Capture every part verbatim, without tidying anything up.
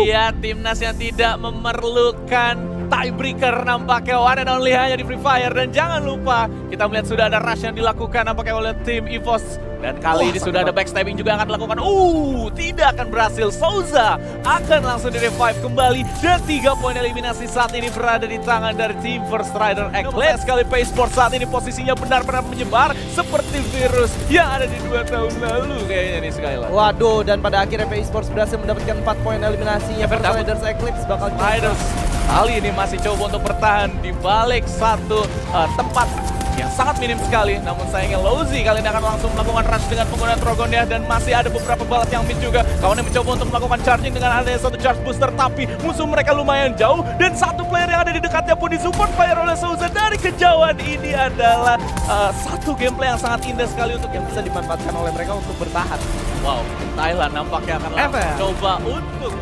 lihat timnas yang tidak memerlukan tiebreaker nampaknya one and only hanya di Free Fire. Dan jangan lupa kita melihat sudah ada rush yang dilakukan nampaknya oleh tim EVOS. Dan kali oh, ini sudah ada backstabbing juga yang akan dilakukan. Uh, tidak akan berhasil. Souza akan langsung di revive kembali. Dan tiga poin eliminasi saat ini berada di tangan dari tim First Rider Eclipse. Sekali Pace Sport saat ini posisinya benar-benar menyebar seperti virus yang ada di dua tahun lalu kayaknya nih Skylar. Waduh, dan pada akhirnya Pace Sports berhasil mendapatkan empat poin eliminasinya. First Riders Eclipse bakal Riders kali ini masih coba untuk bertahan di balik satu uh, tempat yang sangat minim sekali. Namun sayangnya Lozi kali ini akan langsung melakukan rush dengan penggunaan Trogonnya. Dan masih ada beberapa balat yang mid juga. Kawannya mencoba untuk melakukan charging dengan adanya satu charge booster. Tapi musuh mereka lumayan jauh. Dan satu player yang ada di dekatnya pun disupport fire oleh Souza dari kejauhan. Ini adalah uh, satu gameplay yang sangat indah sekali untuk yang bisa dimanfaatkan oleh mereka untuk bertahan. Wow, Thailand nampaknya akan langsung coba untuk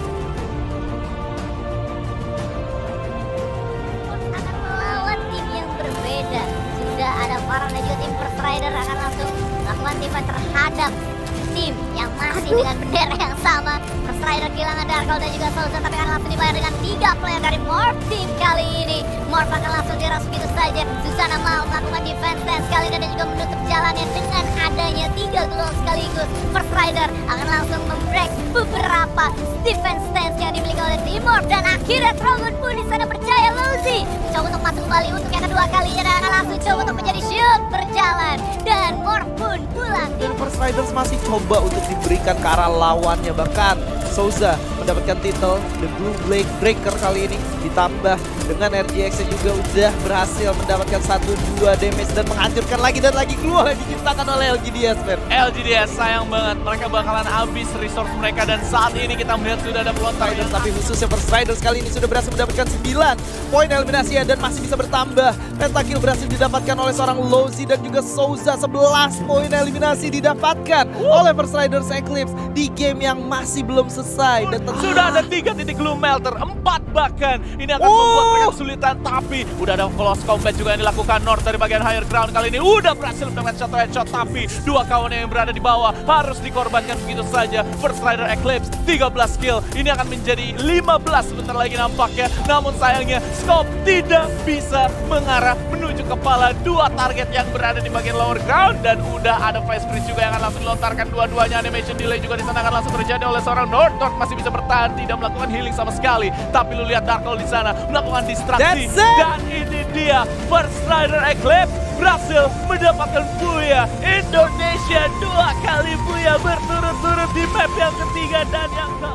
ada Farah dan juga tim First Rider akan langsung melakukan timan terhadap tim yang masih dengan bendera yang sama. First Rider kehilangan Darkol dan juga Souza, tapi akan langsung dibayar dengan tiga player dari Morph Team kali ini. Morph akan langsung diras begitu saja. Susana mau melakukan defense dance kali ini dan juga menutup jalannya dengan adanya tiga gol sekaligus. First Rider akan langsung membreak beberapa defense stance yang dimiliki oleh tim Morph. Dan akhirnya Trogon pun di sana percaya Lozi coba untuk masuk kembali untuk yang kedua kalinya dan akan langsung coba untuk menjadi shield berjalan. Dan Morph pun pulang. Dan First Riders masih coba untuk diberikan ke arah lawannya. Bahkan Souza mendapatkan titel The Blue Blade Breaker kali ini. Ditambah dengan R G X yang juga udah berhasil mendapatkan satu dua damage dan menghancurkan lagi dan lagi keluar yang diciptakan oleh L G D S. L G D S sayang banget, mereka bakalan habis resource mereka. Dan saat ini kita melihat sudah ada pelontar. Tapi khususnya First Riders kali ini sudah berhasil mendapatkan sembilan poin eliminasi dan masih bisa bertambah. Pentakill berhasil didapatkan oleh seorang Lozi dan juga Souza. Sebelas poin eliminasi didapatkan uh. oleh First Riders Eclipse di game yang masih belum selesai. Dan sudah ada tiga titik Gloom Melter, empat bahkan. Ini akan uh. membuat mereka kesulitan, tapi udah ada close combat juga yang dilakukan North dari bagian higher ground. Kali ini udah berhasil mendapatkan satu headshot, tapi dua kawan yang berada di bawah harus dikorbankan begitu saja. First Rider Eclipse tiga belas kill, ini akan menjadi lima belas sebentar lagi nampaknya. Namun sayangnya Scope tidak bisa mengarah menuju kepala dua target yang berada di bagian lower ground. Dan udah ada flash freeze juga yang akan langsung dilontarkan dua-duanya. Animation delay juga di sana akan langsung terjadi oleh seorang North. North masih bisa bertahan, tidak melakukan healing sama sekali. Tapi lu lihat Darkol di sana melakukan distraksi. Dan ini dia First Rider Eclipse berhasil mendapatkan Buya. Indonesia dua kali Buya berturut-turut di map yang ketiga dan yang ke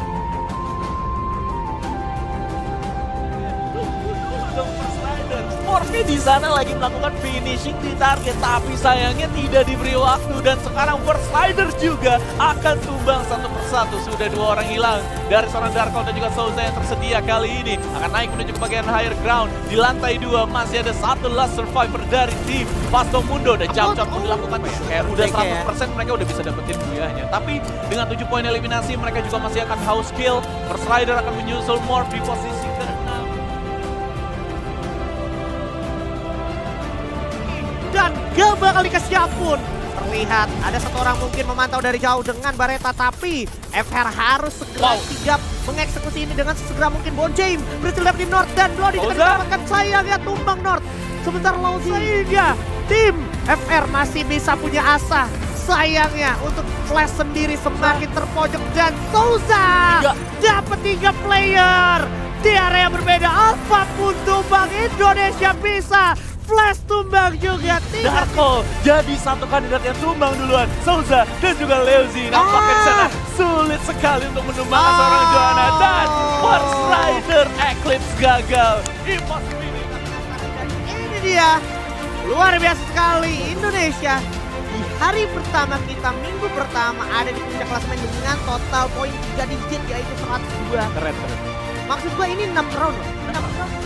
Morphe di sana lagi melakukan finishing di target, tapi sayangnya tidak diberi waktu. Dan sekarang First Rider juga akan tumbang satu persatu. Sudah dua orang hilang dari seorang Darkol dan juga Souza yang tersedia kali ini. Akan naik menuju ke bagian higher ground. Di lantai dua masih ada satu last survivor dari tim Pasto Mundo. Dan jump-jump pun dilakukan. Kayak udah seratus persen mereka udah bisa dapetin buyahnya. Tapi dengan tujuh poin eliminasi mereka juga masih akan house kill. First Rider akan menyusul Morph di posisi ke dan gak bakal dikasih ampun. Terlihat ada satu orang mungkin memantau dari jauh dengan Bareta, tapi F R harus segera wow. sigap mengeksekusi ini dengan sesegera mungkin. Bon James berhasil dapetin North dan Bloody juga didapatkan. Sayangnya tumbang North. Sebentar Lozi sehingga tim F R masih bisa punya asa. Sayangnya untuk Flash sendiri semakin terpojok dan Souza dapat tiga player di area berbeda. Alpha pun tumbang, Indonesia bisa. Flash tumbang juga. Darkol jadi satu kandidat yang tumbang duluan. Souza dan juga Leozi nampaknya ah. sana sulit sekali untuk menumbangkan ah. seorang Joanna. Dan First Rider Eclipse gagal. Ini dia. Luar biasa sekali Indonesia. Di hari pertama kita, minggu pertama ada di puncak klasemen dengan total poin tiga digit yaitu seratus dua. Keren, keren. Maksud gua ini enam round loh. enam round.